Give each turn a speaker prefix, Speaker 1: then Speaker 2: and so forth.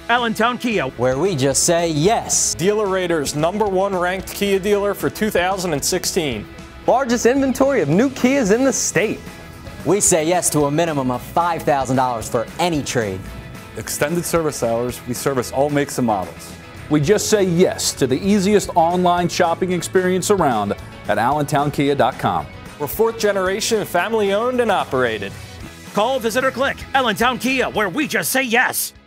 Speaker 1: Allentown Kia,
Speaker 2: where we just say yes.
Speaker 3: Dealer Rater's #1 ranked Kia dealer for 2016.
Speaker 4: Largest inventory of new Kias in the state.
Speaker 2: We say yes to a minimum of $5,000 for any trade.
Speaker 5: Extended service hours, we service all makes and models.
Speaker 6: We just say yes to the easiest online shopping experience around at AllentownKia.com.
Speaker 3: We're 4th generation, family owned and operated.
Speaker 1: call, visit, or click Allentown Kia, where we just say yes.